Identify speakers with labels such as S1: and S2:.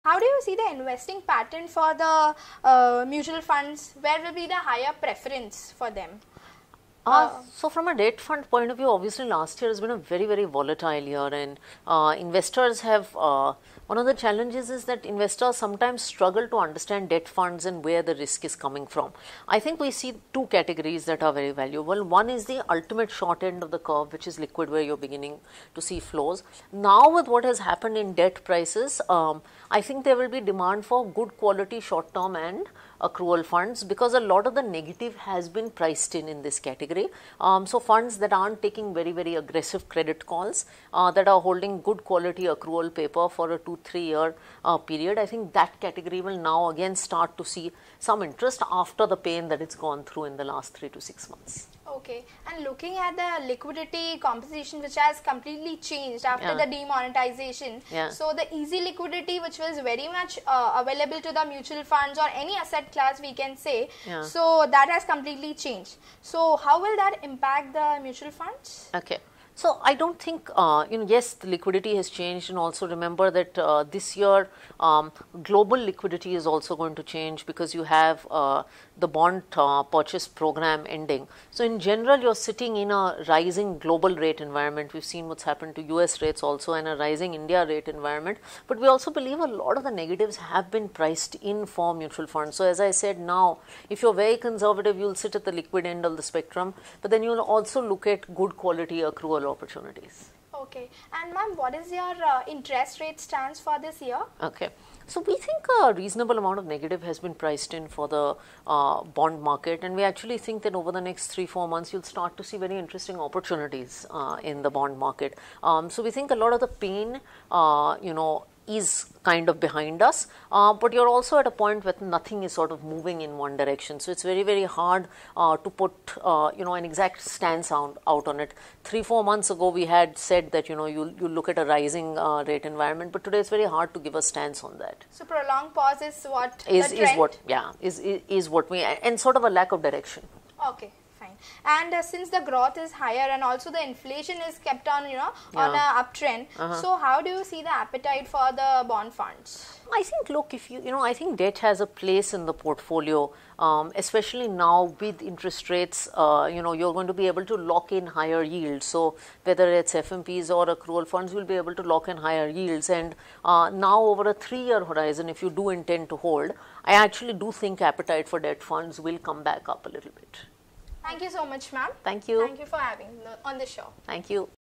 S1: How do you see the investing pattern for the mutual funds? Where will be the higher preference for them?
S2: So from a debt fund point of view, obviously last year has been a very, very volatile year, and investors have, one of the challenges is that investors sometimes struggle to understand debt funds and where the risk is coming from. I think we see two categories that are very valuable. One is the ultimate short end of the curve, which is liquid, where you're beginning to see flows. Now with what has happened in debt prices, I think there will be demand for good quality short term and accrual funds, because a lot of the negative has been priced in this category. So funds that aren't taking very, very aggressive credit calls, that are holding good quality accrual paper for a 2-3 year period, I think that category will now again start to see some interest after the pain that it's gone through in the last 3 to 6 months.
S1: Okay, and looking at the liquidity composition, which has completely changed after the demonetization, so the easy liquidity, which was very much available to the mutual funds or any asset class, we can say, so that has completely changed. So how will that impact the mutual funds?
S2: Okay. So I don't think, yes, the liquidity has changed, and also remember that this year global liquidity is also going to change, because you have the bond purchase program ending. So in general, you're sitting in a rising global rate environment. We've seen what's happened to US rates also, and a rising India rate environment. But we also believe a lot of the negatives have been priced in for mutual funds. So as I said, now if you're very conservative, you'll sit at the liquid end of the spectrum, but then you'll also look at good quality accrual opportunities.
S1: Okay, and ma'am, what is your interest rate stance for this year?
S2: Okay, so we think a reasonable amount of negative has been priced in for the bond market, and we actually think that over the next 3-4 months you'll start to see very interesting opportunities in the bond market. So we think a lot of the pain, is kind of behind us, but you're also at a point where nothing is sort of moving in one direction. So it's very, very hard to put, an exact stance out on it. 3-4 months ago, we had said that, you look at a rising rate environment, but today it's very hard to give a stance on that.
S1: So prolonged pause is what
S2: is what we, and sort of a lack of direction.
S1: Okay. And since the growth is higher and also the inflation is kept on, on a uptrend, so how do you see the appetite for the bond funds?
S2: I think, look, if I think debt has a place in the portfolio, especially now with interest rates. You're going to be able to lock in higher yields. So whether it's FMPs or accrual funds, you'll be able to lock in higher yields. And now over a 3-year horizon, if you do intend to hold, I actually do think appetite for debt funds will come back up a little bit.
S1: Thank you so much, ma'am.
S2: Thank you.
S1: Thank you for having me on the show.
S2: Thank you.